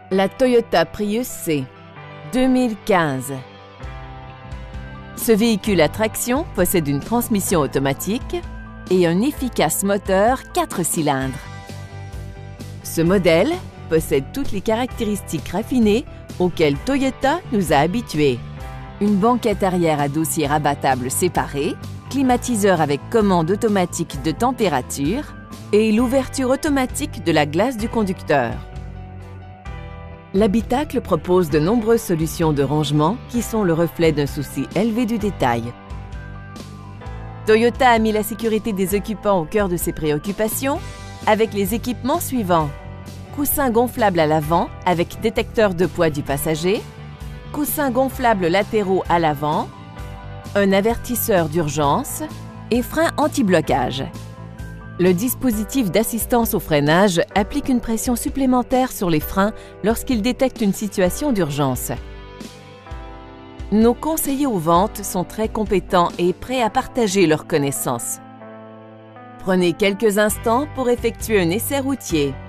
La Toyota Prius C 2015. Ce véhicule à traction possède une transmission automatique et un efficace moteur 4 cylindres. Ce modèle possède toutes les caractéristiques raffinées auxquelles Toyota nous a habitués. Une banquette arrière à dossier rabattable séparé, climatiseur avec commande automatique de température et l'ouverture automatique de la glace du conducteur. L'habitacle propose de nombreuses solutions de rangement qui sont le reflet d'un souci élevé du détail. Toyota a mis la sécurité des occupants au cœur de ses préoccupations avec les équipements suivants. Coussins gonflables à l'avant avec détecteur de poids du passager, coussins gonflables latéraux à l'avant, un avertisseur d'urgence et frein anti-blocage. Le dispositif d'assistance au freinage applique une pression supplémentaire sur les freins lorsqu'il détecte une situation d'urgence. Nos conseillers aux ventes sont très compétents et prêts à partager leurs connaissances. Prenez quelques instants pour effectuer un essai routier.